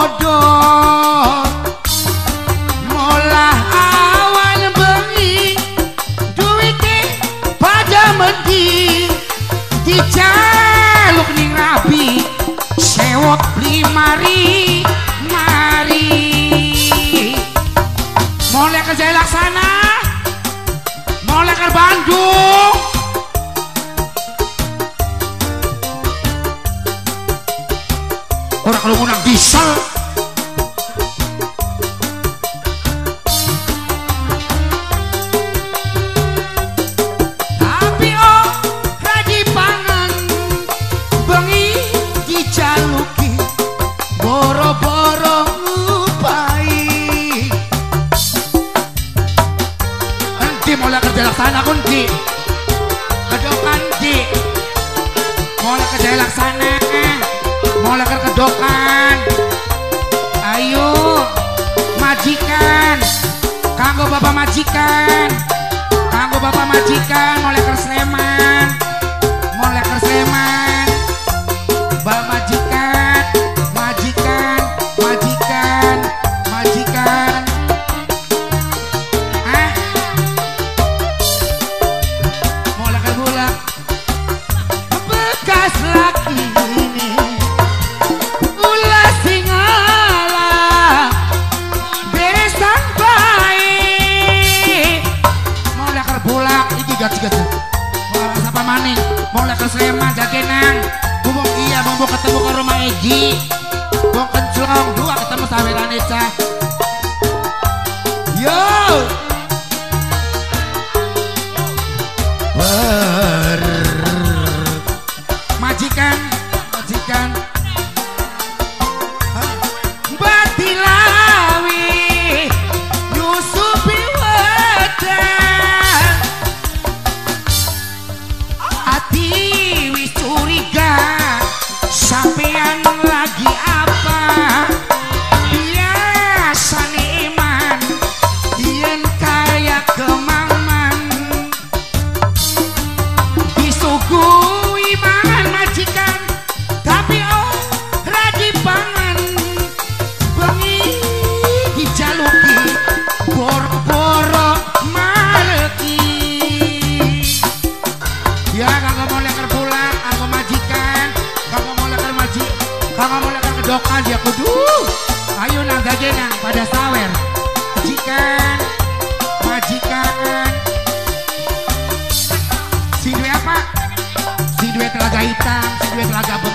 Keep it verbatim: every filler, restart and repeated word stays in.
bodor molah awan bengi duwite pada mending dijaluk ning rabi sewot beli mari mari mulai kerja laksana mulai ke Bandung orang kalau menang diesel tapi oh radi pangan bengi dijaluki boro-boro ngupai nanti mulai kerja laksana kunci kedokan di mulai kerja laksana mulai ke kedokan ayo majikan kanggo bapak majikan kanggo bapak majikan mulai ke Sleman mulai ke Sleman bapak majikan majikan majikan majikan ah mulai ke bulak bekas laki orang siapa maning mau ke Sleman Jagenang bumbu iya bumbu ketemu ke rumah Egi bumbu kenclong dua ketemu saweran Eca yo ber majikan majikan Batilawi Yusufi Wedan hati wis curiga sampean lagi apa biasane iman yen kaya kemaman disuguhi mangan majikan tapi oh radi pangan bengi dijaluki boro-boro maleki ya kagak mau leker pulang aku majikan kagak mau leker maji kagak mau leker kedokan dia kudu ayo nang dagenang pada sawer majikan majikan si duwe apa si duwe telaga hitam si duwe telaga